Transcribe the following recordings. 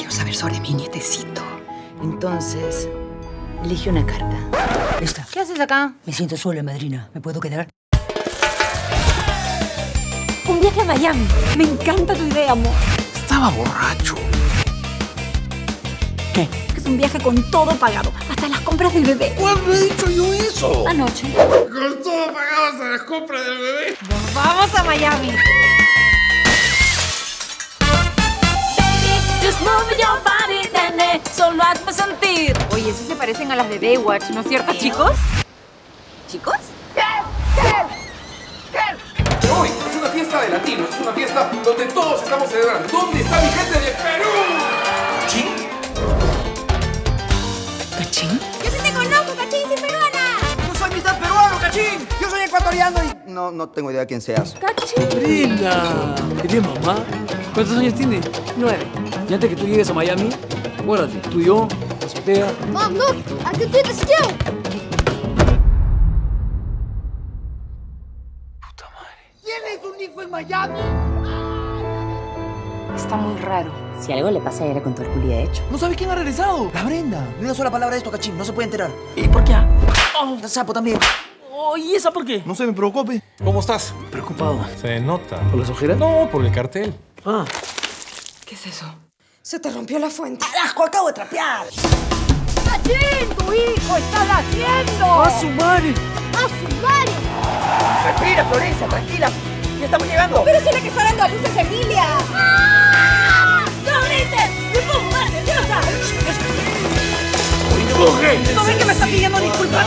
quiero saber sobre mi nietecito. Entonces, elige una carta. Esta. ¿Qué haces acá? Me siento sola, madrina. ¿Me puedo quedar? Un viaje a Miami. Me encanta tu idea, amor. Estaba borracho. ¿Qué? Es un viaje con todo pagado. Hasta las compras del bebé. ¿Cuándo he dicho yo eso? Anoche. Con todo pagado hasta las compras del bebé. Nos vamos a Miami. Just move your body, nene, solo hazme sentir. Oye, sí se parecen a las de Baywatch, ¿no es cierto, chicos? ¿Chicos? Hoy es una fiesta de latinos, es una fiesta donde todos estamos celebrando. ¿Dónde está mi gente de Perú? ¿Cachín? ¿Cachín? ¡Yo sí te conozco, Cachín! ¡Soy peruana! ¡Yo soy mitad peruano, Cachín! ¡Yo soy ecuatoriano y... No tengo idea quién seas. ¡Cachín! ¡Linda! ¿Qué tienes, mamá? ¿Cuántos años tienes? 9. Y antes que tú llegues a Miami, acuérdate, tú y yo, la azotea. Mom, look! I can do this too! Puta madre. ¿Tienes un hijo en Miami? Está muy raro. Si algo le pasa a ella con tu Herculí, de hecho. ¿No sabes quién ha regresado? La Brenda. Ni una sola palabra de esto, Cachín. No se puede enterar. ¿Y por qué? El sapo también. Oh, ¿y esa por qué? No se me preocupe. ¿Cómo estás? Preocupado. Se nota. ¿Por las ojeras? No, por el cartel. Ah. ¿Qué es eso? Se te rompió la fuente. ¡Carajo! ¡Acabo de trapear! ¡Cachín! ¡Tu hijo está naciendo! ¡A su madre! ¡A su madre! Respira, Florencia, tranquila. Ya estamos llegando. ¡Pero si la que está dando a luz es Emilia! ¡Ah! ¡No grites! ¡Me pongo más nerviosa! ¿No ven que me está pidiendo disculpas?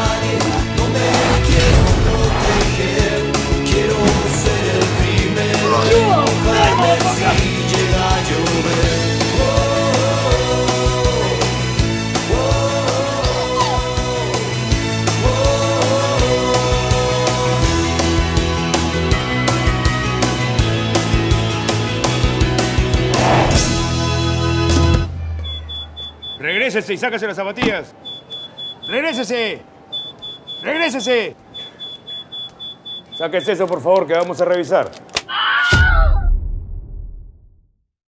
Regrésese y sácase las zapatillas. ¡Regrésese! ¡Regrésese! Sáquese eso, por favor, que vamos a revisar.